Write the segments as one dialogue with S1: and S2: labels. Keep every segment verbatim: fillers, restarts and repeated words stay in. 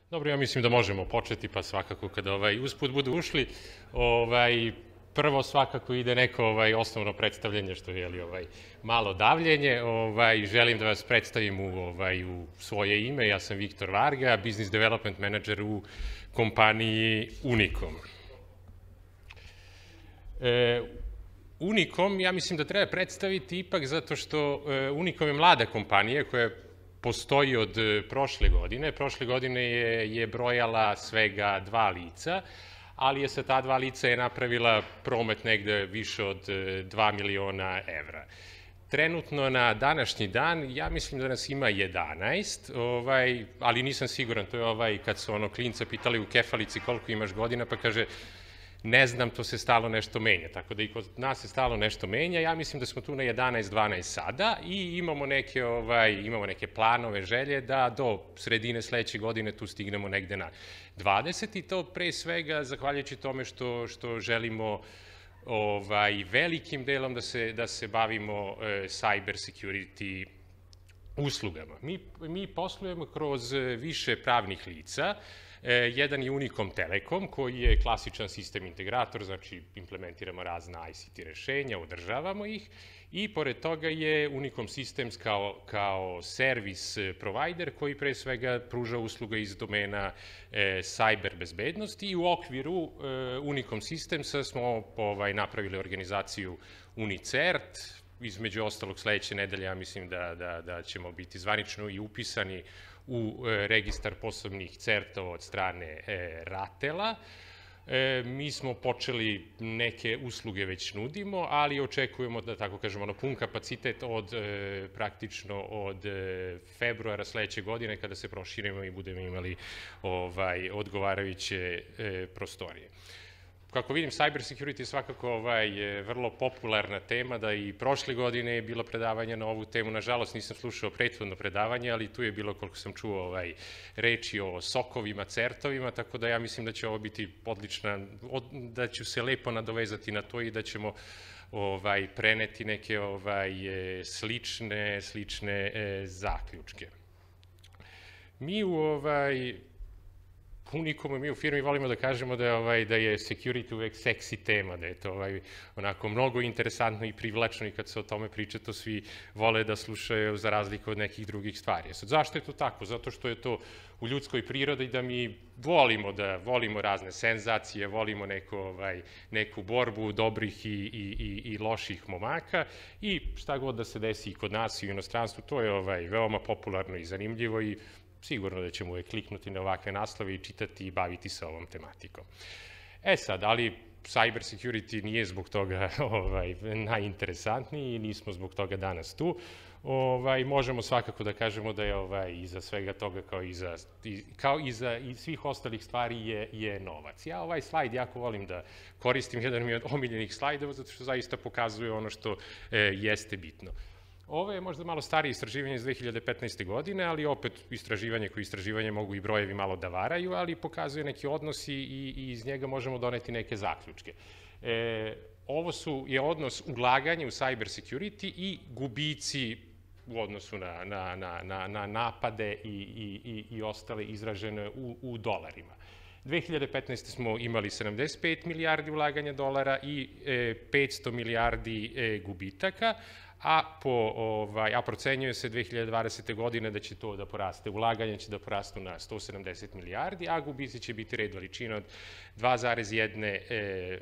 S1: Dobro, ja mislim da možemo početi, pa svakako kada ovaj, usput budu ušli, ovaj, prvo svakako ide neko ovaj, osnovno predstavljanje, što je li, ovaj, malo davljenje. Ovaj, želim da vas predstavim u, ovaj, u svoje ime. Ja sam Viktor Varga, Business Development Manager u kompaniji Unicom. E, Unicom, ja mislim da treba predstaviti ipak zato što e, Unicom je mlada kompanija koja postoji od prošle godine. Prošle godine je, je brojala svega dva lica, ali je sa ta dva lica je napravila promet negde više od dva miliona evra. Trenutno na današnji dan, ja mislim da nas ima jedanaest, ovaj, ali nisam siguran, to je ovaj, kad su ono klinca pitali u kefalici koliko imaš godina, pa kaže, ne znam, to se stalo nešto menja, tako da i kod nas se stalo nešto menja. Ja mislim da smo tu na jedanaest dvanaest sada i imamo neke, ovaj, imamo neke planove, želje da do sredine sledeće godine tu stignemo negde na dvadeset i to pre svega zahvaljujući tome što, što želimo ovaj, velikim delom da se, da se bavimo e, cyber security uslugama. Mi, mi poslujemo kroz više pravnih lica. Jedan je Unicom Telekom, koji je klasičan sistem integrator, znači implementiramo razna I C T rešenja, održavamo ih, i pored toga je Unicom Systems kao, kao servis provider koji pre svega pruža usluga iz domena e, cyber bezbednosti, i u okviru e, Unicom Systemsa smo ovaj, napravili organizaciju UniCert. Između ostalog sledeće nedelje, ja mislim da, da, da ćemo biti zvanično i upisani u registar posebnih certova od strane e, Ratela. E, mi smo počeli, neke usluge već nudimo, ali očekujemo da, tako kažemo, ono, pun kapacitet od e, praktično od e, februara sledeće godine, kada se proširimo i budemo imali ovaj, odgovarajuće e, prostorije. Kako vidim, cyber security je svakako ovaj, vrlo popularna tema, da i prošle godine je bilo predavanje na ovu temu. Nažalost, nisam slušao prethodno predavanje, ali tu je bilo, koliko sam čuo, ovaj, reči o sokovima, certovima, tako da ja mislim da će ovo biti odlična, da ću se lepo nadovezati na to i da ćemo ovaj, preneti neke ovaj, slične, slične e, zaključke. Mi u ovaj, Unicom, mi u firmi volimo da kažemo da je, ovaj, da je security uvek seksi tema, da je to ovaj, onako mnogo interesantno i privlačno, i kad se o tome priča, to svi vole da slušaju za razliku od nekih drugih stvari. Sad, zašto je to tako? Zato što je to u ljudskoj prirodi da mi volimo da volimo razne senzacije, volimo neku, ovaj, neku borbu dobrih i, i, i, i loših momaka, i šta god da se desi i kod nas i u inostranstvu, to je ovaj, veoma popularno i zanimljivo, i sigurno da ćemo uvek kliknuti na ovakve naslove i čitati i baviti se ovom tematikom. E sad, ali cyber security nije zbog toga ovaj, najinteresantniji i nismo zbog toga danas tu. Ovaj, možemo svakako da kažemo da je ovaj, iza svega toga, kao i za, kao i za i svih ostalih stvari, je, je novac. Ja ovaj slajd jako volim da koristim, jedan mi je od omiljenih slajdova, zato što zaista pokazuje ono što e, jeste bitno. Ovo je možda malo starije istraživanje iz dve hiljade petnaeste. godine, ali opet istraživanje koje istraživanje mogu i brojevi malo da varaju, ali pokazuje neki odnos i, i iz njega možemo doneti neke zaključke. E, ovo su, je odnos ulaganja u cyber security i gubici u odnosu na, na, na, na, na napade i, i, i, i ostale izražene u, u dolarima. dve hiljade petnaeste. smo imali sedamdeset pet milijardi ulaganja dolara i e, petsto milijardi e, gubitaka, a, po, ovaj, a procenjuje se dve hiljade dvadesete. godine da će to da poraste, ulaganje će da porastu na sto sedamdeset milijardi, a gubici će biti red veličina od dva zarez jedna, e,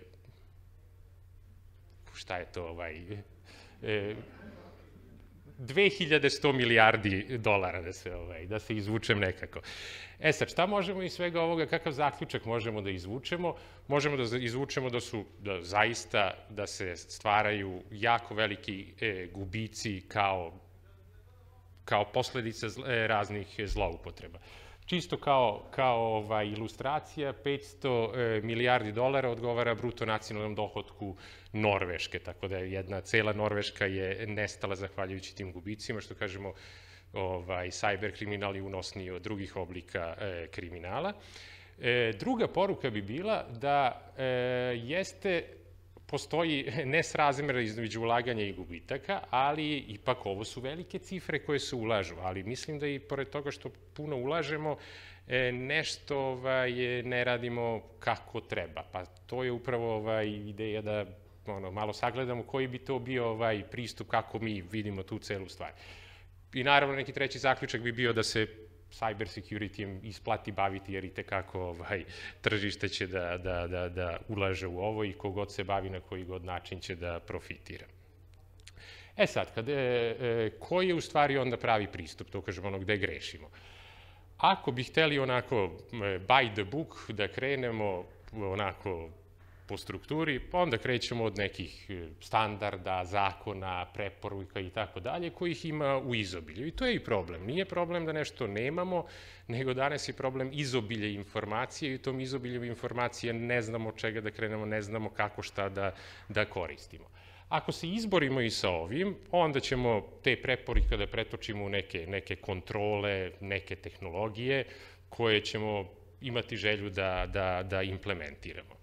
S1: šta je to, ovaj, e, dve hiljade sto milijardi dolara, da se, ovaj, da se izvučem nekako. E sad, šta možemo iz svega ovoga, kakav zaključak možemo da izvučemo? Možemo da izvučemo da su da zaista, da se stvaraju jako veliki e, gubici kao, kao posledica zl, e, raznih zloupotreba. Čisto kao, kao ovaj, ilustracija, petsto e, milijardi dolara odgovara bruto nacionalnom dohotku Norveške, tako da je jedna cela Norveška je nestala zahvaljujući tim gubicima, što kažemo, ovaj, cyber kriminal je unosniji od drugih oblika e, kriminala. E, druga poruka bi bila da e, jeste postoji nesrazmjer između ulaganja i gubitaka, ali ipak ovo su velike cifre koje se ulažu, ali mislim da i pored toga što puno ulažemo, nešto ne radimo kako treba. Pa to je upravo ideja da malo sagledamo koji bi to bio pristup kako mi vidimo tu celu stvar. I naravno neki treći zaključak bi bio da se cyber security isplati baviti, jer i tekako tržište će da ulaže u ovo i kogod se bavi na koji god način će da profitira. E sad, koji je u stvari onda pravi pristup, to kažemo ono gde grešimo? Ako bi hteli onako by the book da krenemo onako po strukturi, pa onda krećemo od nekih standarda, zakona, preporuka i tako dalje, kojih ima u izobilju. I to je i problem. Nije problem da nešto nemamo, nego danas je problem izobilje informacije i u tom izobilju informacije ne znamo od čega da krenemo, ne znamo kako šta da koristimo. Ako se izborimo i sa ovim, onda ćemo te preporuke da pretočimo u neke kontrole, neke tehnologije koje ćemo imati želju da implementiramo.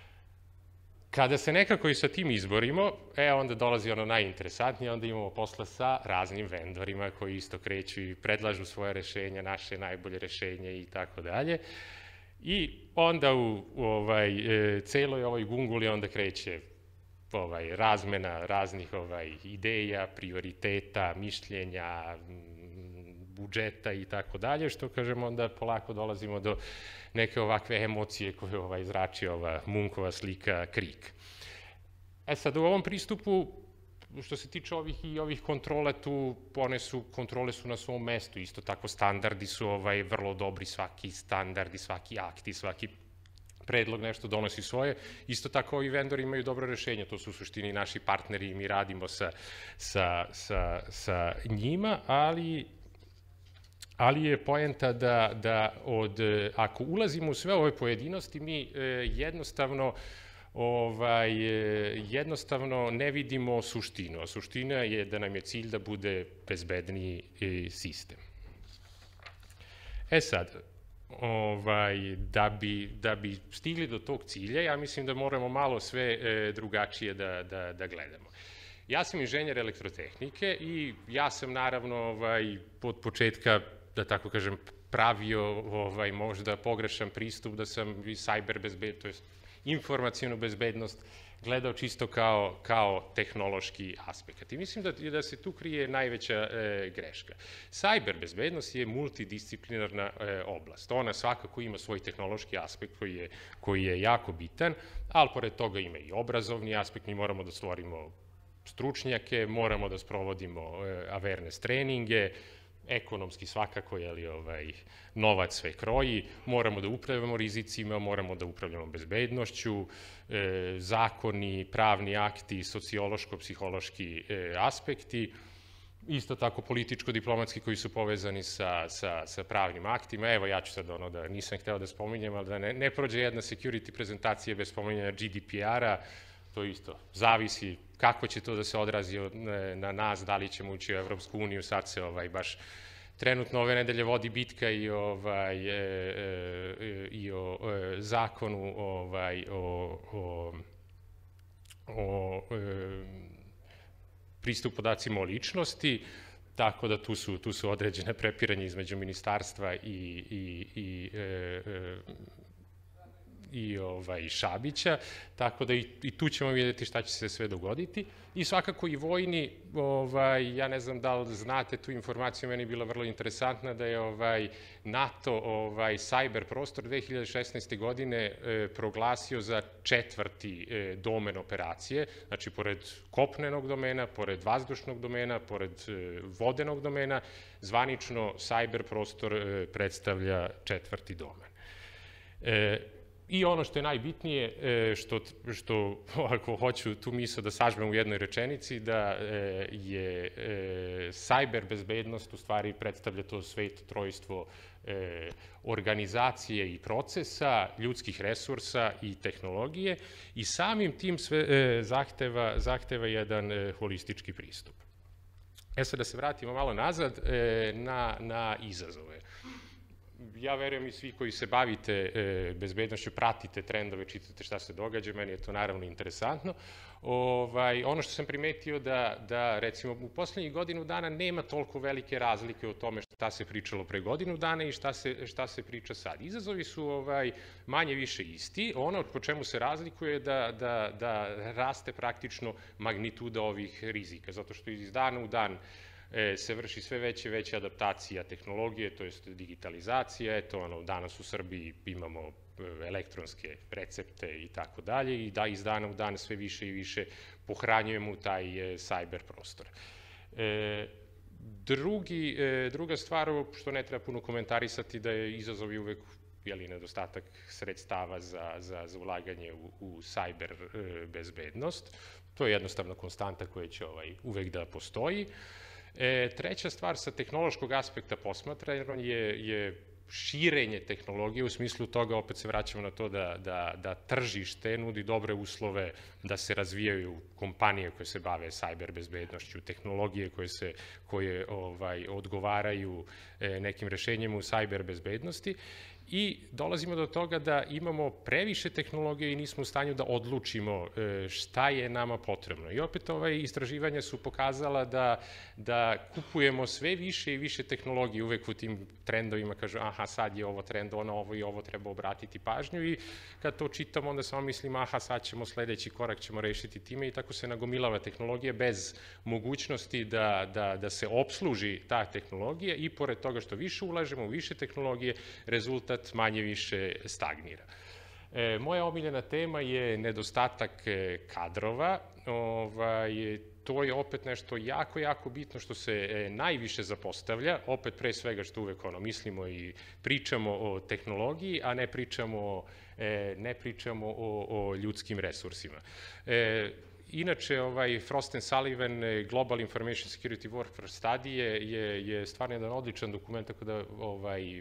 S1: Kada se nekako i sa tim izborimo, e, onda dolazi ono najinteresantnije, onda imamo posla sa raznim vendorima koji isto kreću i predlažu svoje rešenja, naše najbolje rešenje i tako dalje. I onda u celoj ovoj gunguli onda kreće razmena raznih ideja, prioriteta, mišljenja, budžeta i tako dalje, što kažemo onda polako dolazimo do neke ovakve emocije koje izrači ova Munkova slika Krik. E sad, u ovom pristupu, što se tiče ovih i ovih kontrola, tu one su, kontrole su na svom mestu, isto tako standardi su vrlo dobri, svaki standard i svaki akt i svaki predlog nešto donosi svoje. Isto tako ovi vendori imaju dobro rešenje, to su u suštini naši partneri i mi radimo sa njima, ali ali je poenta da ako ulazimo u sve ove pojedinosti, mi jednostavno jednostavno ne vidimo suštinu, a suština je da nam je cilj da bude bezbedniji sistem. E sad, da bi stigli do tog cilja, ja mislim da moramo malo sve drugačije da gledamo. Ja sam inženjer elektrotehnike i ja sam naravno od početka, da tako kažem, pravio možda pogrešan pristup, da sam i cyber bezbednost, to je informacijnu bezbednost, gledao čisto kao tehnološki aspekt. I mislim da se tu krije najveća greška. Cyber bezbednost je multidisciplinarna oblast. Ona svakako ima svoj tehnološki aspekt koji je jako bitan, ali pored toga ima i obrazovni aspekt. Mi moramo da stvorimo stručnjake, moramo da sprovodimo awareness treninge, ekonomski svakako, novac sve kroji, moramo da upravljamo rizicima, moramo da upravljamo bezbednošću, zakoni, pravni akti, sociološko-psihološki aspekti, isto tako političko-diplomatski koji su povezani sa pravnim aktima. Evo, ja ću sad ono da nisam hteo da spominjem, ali da ne prođe jedna security prezentacija bez spominjanja G D P R-a, to isto zavisi kako će to da se odrazi na nas, da li ćemo ući u Evropsku uniju, sad se baš trenutno ove nedelje vodi bitka i o zakonu o pristupu podacima o ličnosti, tako da tu su određene prepiranje između ministarstva i i Šabića, tako da i tu ćemo vidjeti šta će se sve dogoditi. I svakako i vojni, ja ne znam da li znate tu informaciju, meni je bila vrlo interesantna da je NATO cyber prostor dve hiljade šesnaeste. godine proglasio za četvrti domen operacije, znači pored kopnenog domena, pored vazdušnog domena, pored vodenog domena, zvanično cyber prostor predstavlja četvrti domen. I ono što je najbitnije, što ako hoću tu misao da sažmem u jednoj rečenici, da je cyber bezbednost u stvari predstavlja to sveto trojstvo organizacije i procesa, ljudskih resursa i tehnologije i samim tim zahteva jedan holistički pristup. E sad da se vratimo malo nazad na izazove. ja verujem i svi koji se bavite e, bezbednošću, pratite trendove, čitate šta se događa, meni je to naravno interesantno. Ovaj, ono što sam primetio da, da recimo u poslednjih godinu dana nema toliko velike razlike o tome šta se pričalo pre godinu dana i šta se, šta se priča sad. Izazovi su ovaj, manje više isti. Ono po čemu se razlikuje je da, da, da raste praktično magnituda ovih rizika, zato što iz dana u dan se vrši sve veće veće adaptacija tehnologije, to jest digitalizacija. Eto, ono, danas u Srbiji imamo elektronske recepte i tako dalje i da iz dana u dan sve više i više pohranjujemo u taj cyber prostor. E, drugi, e, druga stvar, što ne treba puno komentarisati, da je izazov i uvek jeli, nedostatak sredstava za, za, za ulaganje u, u cyber e, bezbednost. To je jednostavno konstanta koja će ovaj, uvek da postoji. E, treća stvar sa tehnološkog aspekta posmatranja je, je širenje tehnologije, u smislu toga opet se vraćamo na to da, da, da tržište nudi dobre uslove da se razvijaju kompanije koje se bave cyber bezbednošću, tehnologije koje, se, koje ovaj, odgovaraju e, nekim rešenjima u cyber bezbednosti. I dolazimo do toga da imamo previše tehnologije i nismo u stanju da odlučimo šta je nama potrebno. I opet ovaj istraživanja su pokazala da, da kupujemo sve više i više tehnologije, uvek u tim trendovima kažu aha sad je ovo trend, ono ovo i ovo treba obratiti pažnju i kad to čitamo onda samo mislimo aha sad ćemo sledeći korak ćemo rešiti time i tako se nagomilava tehnologija bez mogućnosti da, da, da se obsluži ta tehnologija i pored toga što više ulažemo u više tehnologije, rezultat manje više stagnira. E, moja omiljena tema je nedostatak kadrova. Ovaj, to je opet nešto jako, jako bitno što se e, najviše zapostavlja, opet pre svega što uvek ono, mislimo i pričamo o tehnologiji, a ne pričamo, e, ne pričamo o, o ljudskim resursima. E, Inače, ovaj Frost and Sullivan Global Information Security Workforce Study je, je, je stvarno jedan odličan dokument, tako da ovaj,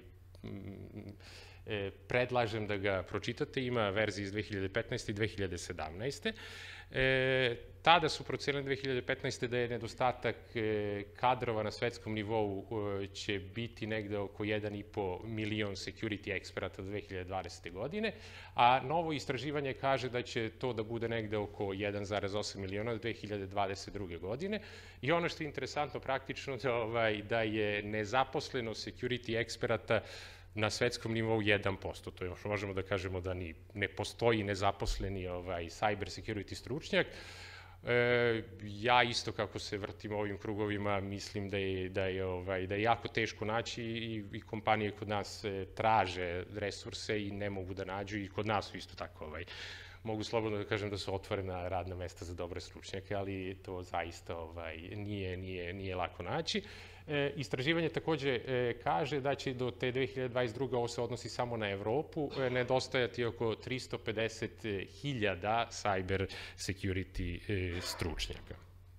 S1: predlažem da ga pročitate, ima verzije iz dve hiljade petnaeste i dve hiljade sedamnaeste. E, tada su procenili dve hiljade petnaeste da je nedostatak kadrova na svetskom nivou će biti negde oko jedan i po milion security eksperata do dve hiljade dvadesete. godine, a novo istraživanje kaže da će to da bude negde oko jedan zarez osam miliona do dve hiljade dvadeset druge. godine. I ono što je interesantno praktično da, ovaj, da je nezaposleno security eksperata na svetskom nivou jedan posto. To je još možemo da kažemo da ni, ne postoji nezaposleni ovaj, cyber security stručnjak. E, ja isto kako se vrtim ovim krugovima mislim da je, da je, ovaj, da je jako teško naći i, i kompanije kod nas traže resurse i ne mogu da nađu i kod nas su isto tako ovaj, mogu slobodno da kažem da su otvorena radna mesta za dobre stručnjake, ali to zaista ovaj, nije, nije, nije lako naći. E, istraživanje takođe e, kaže da će do te dve hiljade dvadeset druge. ovo se odnosi samo na Evropu, e, nedostajati oko tristo pedeset hiljada cyber security e, stručnjaka.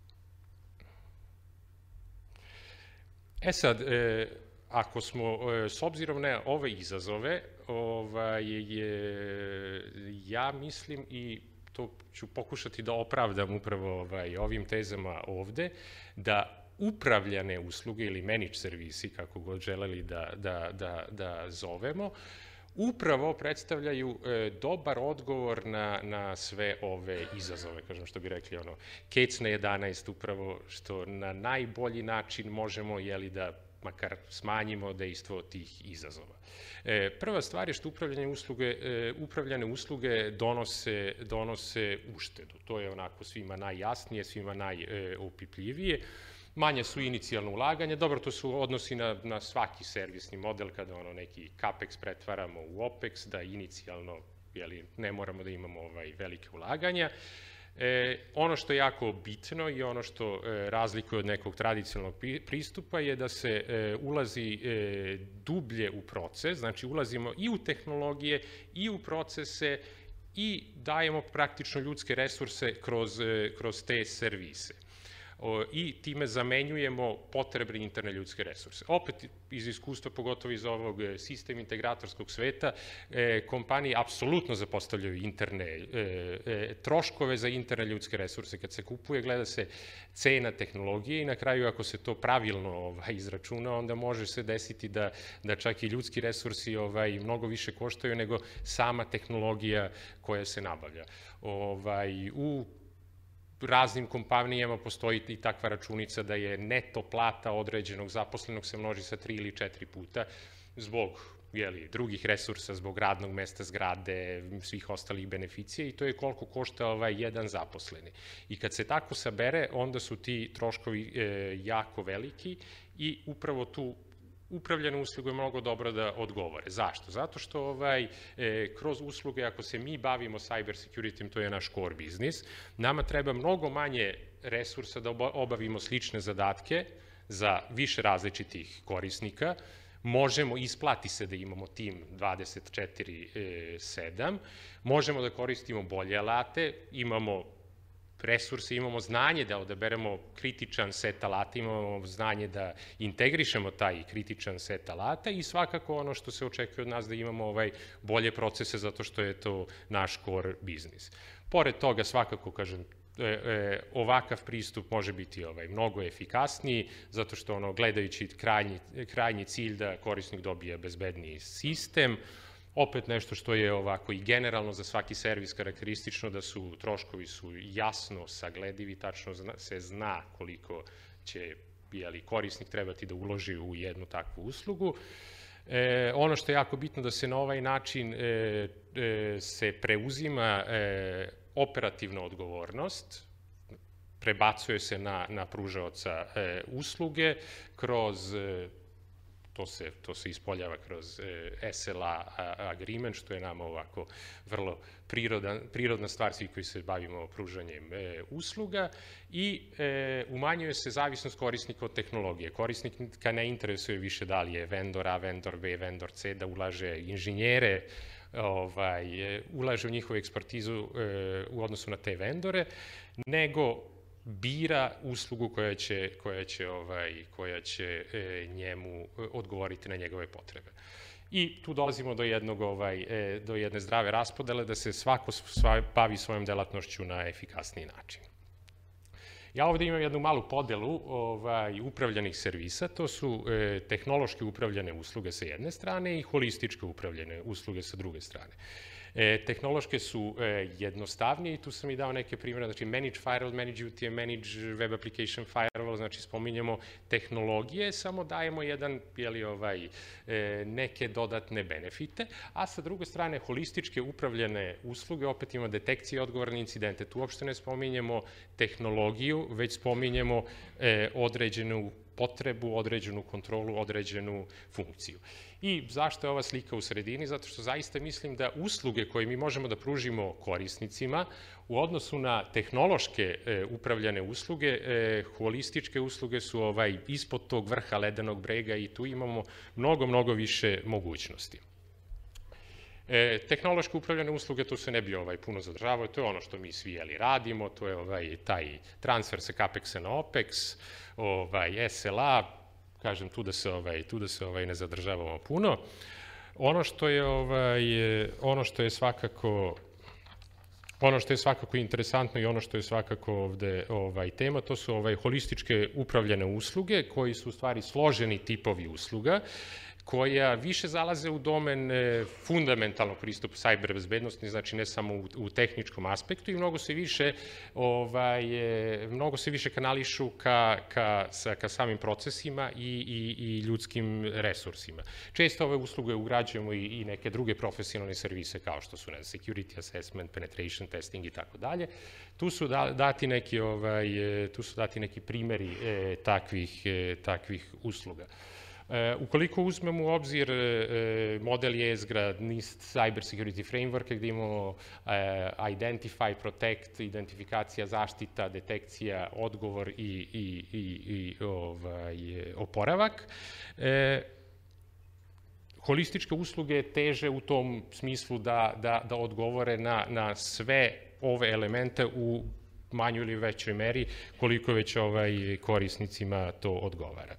S1: E sad, e, ako smo, e, s obzirom na ove izazove, ovaj, je, ja mislim i to ću pokušati da opravdam upravo ovaj, ovim tezama ovde, da upravljane usluge ili managed servisi, kako god želeli da, da, da, da zovemo, upravo predstavljaju e, dobar odgovor na, na sve ove izazove, kažem što bi rekli ono, kec na jedanaest, upravo što na najbolji način možemo jeli, da makar smanjimo dejstvo tih izazova. E, prva stvar je što upravljanje usluge, e, upravljane usluge donose, donose uštedu. To je onako svima najjasnije, svima najopipljivije. Manje su inicijalno ulaganje, dobro, to su odnosi na, na svaki servisni model, kada ono neki capex pretvaramo u opex, da inicijalno jeli, ne moramo da imamo ovaj, velike ulaganja. E, ono što je jako bitno i ono što e, razlikuje od nekog tradicionalnog pristupa je da se e, ulazi e, dublje u proces, znači ulazimo i u tehnologije i u procese i dajemo praktično ljudske resurse kroz, e, kroz te servise. i time zamenjujemo potrebne interne ljudske resurse. Opet iz iskustva, pogotovo iz ovog sistem integratorskog sveta, kompanije apsolutno zapostavljaju interne troškove za interne ljudske resurse. Kad se kupuje, gleda se cena tehnologije i na kraju, ako se to pravilno izračuna, onda može se desiti da čak i ljudski resursi mnogo više koštaju nego sama tehnologija koja se nabavlja. U raznim kompanijama postoji i takva računica da je neto plata određenog zaposlenog se množi sa tri ili četiri puta zbog drugih resursa, zbog radnog mesta, zgrade, svih ostalih beneficija i to je koliko košta jedan zaposleni. I kad se tako sabere, onda su ti troškovi jako veliki i upravo tu upravljene usluge je mnogo dobro da odgovore. Zašto? Zato što kroz usluge, ako se mi bavimo cyber security, to je naš core biznis, nama treba mnogo manje resursa da obavimo slične zadatke za više različitih korisnika. Možemo, isplati se da imamo tim dvadeset četiri sedam, možemo da koristimo bolje alate, imamo resurse, imamo znanje da odaberemo kritičan set alata, imamo znanje da integrišemo taj kritičan set alata i svakako ono što se očekuje od nas da imamo bolje procese zato što je to naš core biznis. Pored toga, svakako, kažem, ovakav pristup može biti mnogo efikasniji zato što gledajući krajnji cilj da korisnik dobije bezbedniji sistem, opet nešto što je ovako i generalno za svaki servis karakteristično da su troškovi su jasno sagledivi, tačno se zna koliko će korisnik trebati da uloži u jednu takvu uslugu. Ono što je jako bitno da se na ovaj način se preuzima operativna odgovornost, prebacuje se na pružaoca usluge kroz to se ispoljava kroz S L A agreement, što je nama ovako vrlo prirodna stvar, svi koji se bavimo pružanjem usluga i umanjuje se zavisnost korisnika od tehnologije. Korisnika ne interesuje više da li je vendor A, vendor B, vendor C, da ulaže inženjere, ulaže u njihovu ekspertizu u odnosu na te vendore, nego bira uslugu koja će njemu odgovoriti na njegove potrebe. I tu dolazimo do jedne zdrave raspodele da se svako bavi svojom delatnošću na efikasniji način. Ja ovde imam jednu malu podelu upravljanih servisa, to su tehnološki upravljane usluge sa jedne strane i holističke upravljane usluge sa druge strane. Tehnološke su jednostavnije i tu sam i dao neke primjere, znači Manage Firewall, Manage U T M, Manage Web Application Firewall, znači spominjemo tehnologije, samo dajemo jedan, neke dodatne benefite, a sa druge strane holističke upravljene usluge, opet ima detekcije i odgovor na incidente. Tu uopšte ne spominjemo tehnologiju, već spominjemo određenu potrebu, određenu kontrolu, određenu funkciju. I zašto je ova slika u sredini? Zato što zaista mislim da usluge koje mi možemo da pružimo korisnicima u odnosu na tehnološke upravljane usluge, holističke usluge su ispod tog vrha ledenog brega i tu imamo mnogo, mnogo više mogućnosti. Tehnološke upravljane usluge, to se ne bi puno zadržavao, to je ono što mi svi radimo, to je taj transfer sa CAPEX-a na OPEX, S L A, kažem, tu da se ne zadržavamo puno. Ono što je svakako Ono što je svakako interesantno i ono što je svakako ovde tema, to su holističke upravljane usluge, koji su u stvari složeni tipovi usluga, koja više zalaze u domen fundamentalnog pristupa cyber bezbednosti, znači ne samo u tehničkom aspektu i mnogo se više mnogo se više kanališu ka samim procesima i ljudskim resursima. Često ove usluge ugrađujemo i neke druge profesionalne servise kao što su security assessment, penetration testing i tako dalje. Tu su dati neki tu su dati neki primeri takvih usluga. Ukoliko uzmemo u obzir model Jezgra, NIST Cyber Security Framework, gde imamo Identify, Protect, identifikacija, zaštita, detekcija, odgovor i oporavak, holističke usluge teže u tom smislu da odgovore na sve ove elemente u manjoj ili većoj meri, koliko već ovaj korisnicima to odgovara.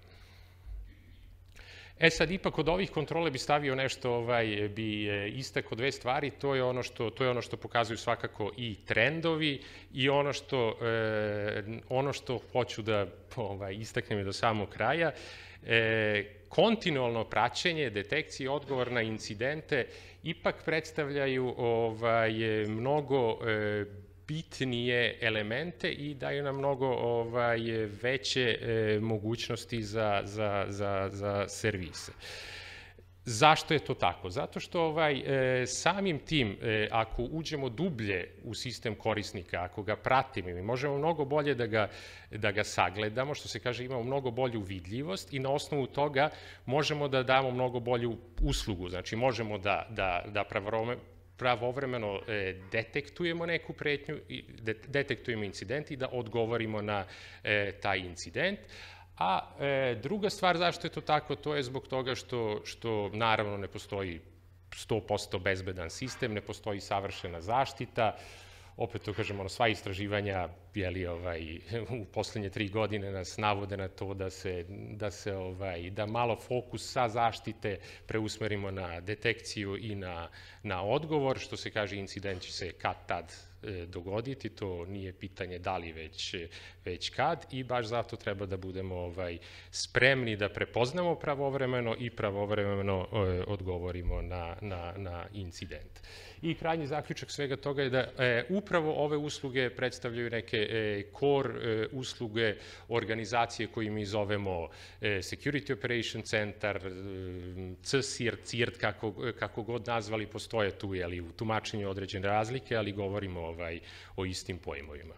S1: E sad, ipak od ovih kontrole bi stavio nešto, ovaj, bi istakao dve stvari, to je ono što, to je ono što pokazuju svakako i trendovi i ono što, e, ono što hoću da ovaj, istaknem do samog kraja, e, kontinualno praćenje, detekcije i odgovor na incidente ipak predstavljaju ovaj, mnogo e, bitnije elemente i daju nam mnogo ovaj, veće e, mogućnosti za, za, za, za servise. Zašto je to tako? Zato što ovaj, e, samim tim, e, ako uđemo dublje u sistem korisnika, ako ga pratimo, mi možemo mnogo bolje da ga, da ga sagledamo, što se kaže, imamo mnogo bolju vidljivost i na osnovu toga možemo da damo mnogo bolju uslugu. Znači, možemo da, da, da pravovremeno e, detektujemo neku pretnju, de, detektujemo incident i da odgovorimo na e, taj incident. A e, druga stvar zašto je to tako, to je zbog toga što, što naravno ne postoji sto posto bezbedan sistem, ne postoji savršena zaštita. Opet to kažemo, ono, sva istraživanja jeli, ovaj, u poslednje tri godine nas navode na to da se, da se ovaj, da malo fokus sa zaštite preusmerimo na detekciju i na, na odgovor, što se kaže incident će se kad tad e, dogoditi, to nije pitanje da li već, već kad i baš zato treba da budemo ovaj, spremni da prepoznamo pravovremeno i pravovremeno e, odgovorimo na, na, na incident. I krajnji zaključak svega toga je da e, upravo ove usluge predstavljaju neke e, core e, usluge organizacije koje mi zovemo e, Security Operation Center, e, C S I R, C I R T, kako, kako god nazvali, postoje tu jeli, u tumačenju određene razlike, ali govorimo ovaj, o istim pojmovima.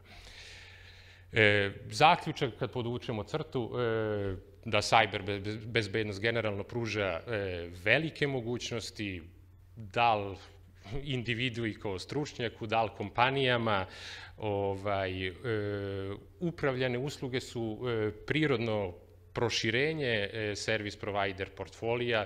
S1: E, zaključak, kad podvučemo crtu, e, da cyber bezbednost generalno pruža e, velike mogućnosti, da li individui kao stručnjaku, da li kompanijama, ovaj, e, upravljane usluge su e, prirodno proširenje e, service provider portfolija.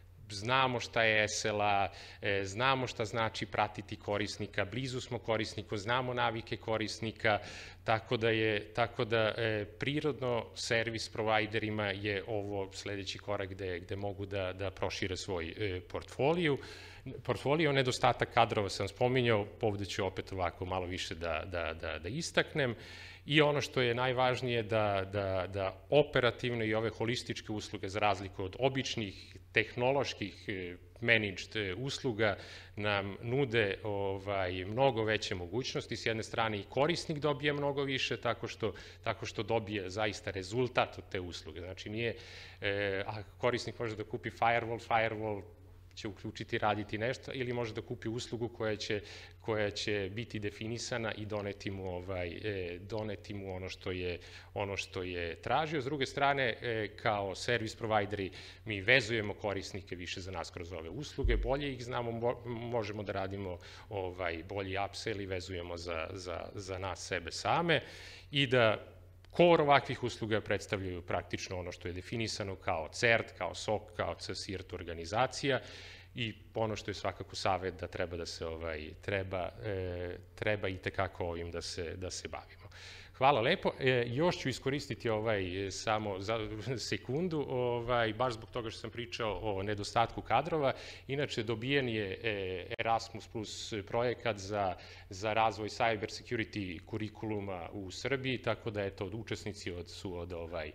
S1: Znamo šta je S L A, e, znamo šta znači pratiti korisnika, blizu smo korisniku, znamo navike korisnika, tako da je, tako da e, prirodno service providerima je ovo sledeći korak gde, gde mogu da, da prošire svoj e, portfoliju. Portfolio, nedostatak kadrova sam spominjao, ovde ću opet ovako malo više da, da, da, da istaknem. I ono što je najvažnije da, da, da operativno i ove holističke usluge, za razliku od običnih tehnoloških managed usluga, nam nude ovaj, mnogo veće mogućnosti. S jedne strane i korisnik dobije mnogo više tako što, tako što dobije zaista rezultat od te usluge. Znači nije, e, a korisnik može da kupi firewall, firewall će uključiti, raditi nešto, ili može da kupi uslugu koja će, koja će biti definisana i doneti mu, ovaj, e, doneti mu ono, što je, ono što je tražio. S druge strane, e, kao service provideri, mi vezujemo korisnike više za nas kroz ove usluge, bolje ih znamo, mo, možemo da radimo ovaj, bolji upsell i vezujemo za, za, za nas sebe same i da core ovakvih usluga predstavljaju praktično ono što je definisano kao C E R T, kao S O C, kao C S I R T organizacija i ono što je svakako savet da treba da se ovaj, treba, e, treba i tekako ovim da se, da se bavimo. Hvala lepo. E, još ću iskoristiti ovaj, samo za sekundu, ovaj, baš zbog toga što sam pričao o nedostatku kadrova. Inače, dobijen je e, Erasmus plus projekat za, za razvoj cyber security kurikuluma u Srbiji, tako da eto, učesnici od, su od ovaj,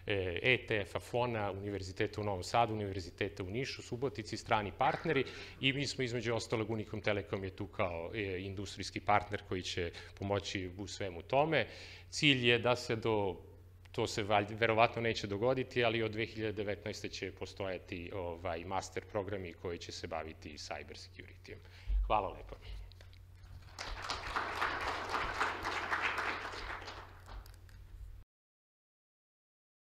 S1: E T F-a, F O N-a, Univerziteta u Novom Sadu, Univerziteta u Nišu, Subotici, strani partneri i mi smo između ostalog Unicom Telekom je tu kao e, industrijski partner koji će pomoći u svemu tome. Cilj je da se do, to se verovatno neće dogoditi, ali od dve hiljade devetnaeste. će postojati ovaj, master programi koji će se baviti cyber security-em. Hvala lepo.